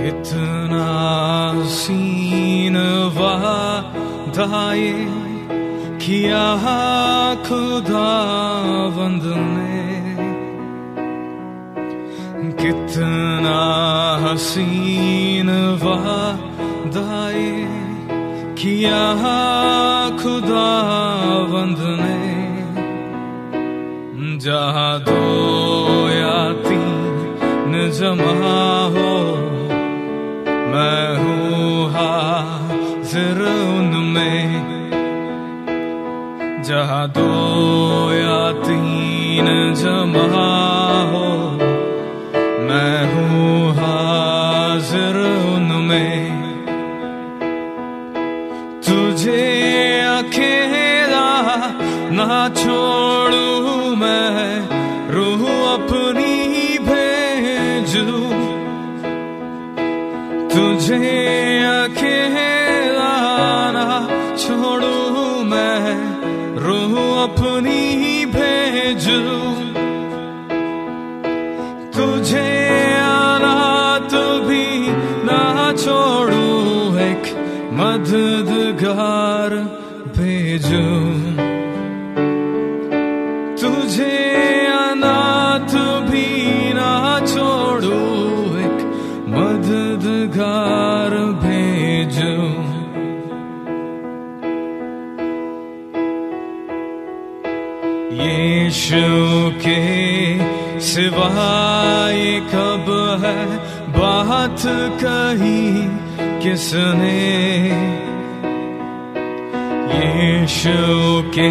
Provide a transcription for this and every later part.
कितना हसीन वादाए किया खुदावंद ने, कितना हसीन वादाए किया खुदावंद ने। जहाँ दो या तीन जमा हो मैं हूँ हाजिर उनमें। जहाँ दो या तीन जमा हो मैं हूँ हाजिर उनमें। तुझे अकेला ना छोड़ूं मैं, रूह अपनी भेजूं। तुझे अकेला ना छोड़ूं मैं, रूह अपनी भेजूं। तुझे अनाथ भी ना छोड़ूं, एक मददगार भेजूं। तुझे अनाथ भी ना छोड़ूं, एक मददगार भेजूं। यीशु के सिवाय कब है बात कही किसने। यीशु के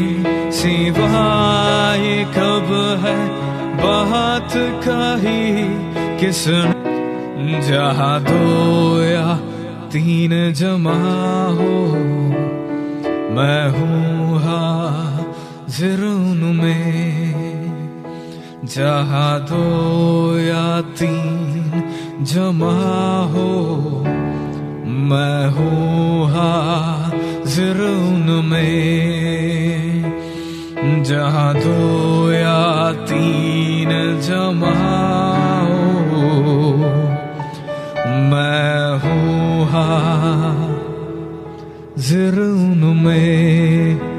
सिवाय कब है बात कही किसने। जहाँ दो या तीन जमा हो मैं हूँ हाजिर उनमें। जहाँ दो या तीन जमा हो मैं हूँ हाजिर उनमें। जहाँ दो या तीन जमा हो मैं हूँ हाजिर उनमें।